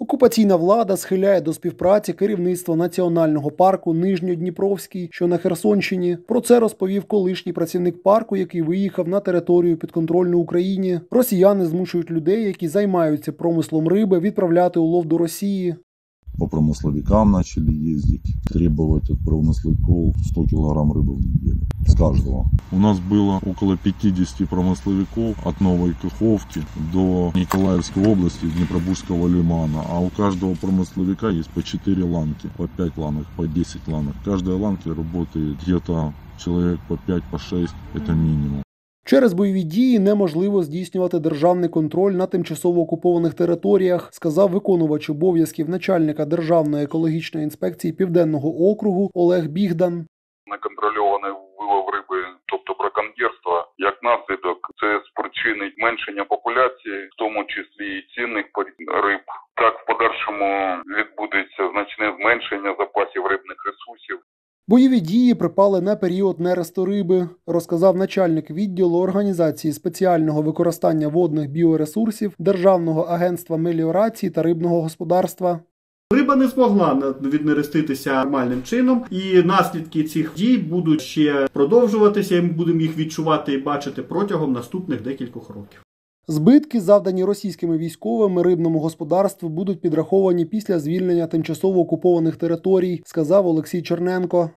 Окупаційна влада схиляє до співпраці керівництво Національного парку Нижньодніпровський, що на Херсонщині. Про це розповів колишній працівник парку, який виїхав на територію підконтрольну Україні. Росіяни змушують людей, які займаються промислом риби, відправляти улов до Росії. По промысловикам начали ездить, требовать от промысловиков 100 килограмм рыбы в неделю. С каждого. У нас было около 50 промысловиков от Новой Каховки до Николаевской области, Днепробузского лимана. А у каждого промысловика есть по 4 ланки, по 5 ланок, по 10 ланок. В каждой ланке работает где-то человек по 5, по 6, это минимум. Через бойові дії неможливо здійснювати державний контроль на тимчасово окупованих територіях, сказав виконувач обов'язків начальника Державної екологічної інспекції Південного округу Олег Бігдан. Неконтрольований вилов риби, тобто браконьєрство, як наслідок, це спричинить зменшення популяції, в тому числі і цінних риб. Так, в подальшому відбудеться значне зменшення запасів рибних ресурсів. Бойові дії припали на період нересту риби, розказав начальник відділу організації спеціального використання водних біоресурсів Державного агентства меліорації та рибного господарства. Риба не змогла віднереститися нормальним чином, і наслідки цих дій будуть ще продовжуватися, і ми будемо їх відчувати і бачити протягом наступних декількох років. Збитки, завдані російськими військовими рибному господарству, будуть підраховані після звільнення тимчасово окупованих територій, сказав Олексій Черненко.